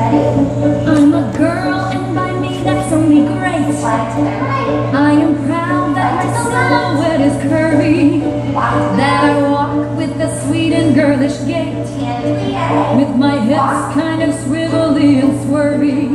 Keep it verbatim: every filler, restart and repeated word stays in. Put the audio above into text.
I'm a girl, and by me that's only great. I am proud that my silhouette is curvy, that I walk with a sweet and girlish gait, with my hips kind of swivelly and swervy.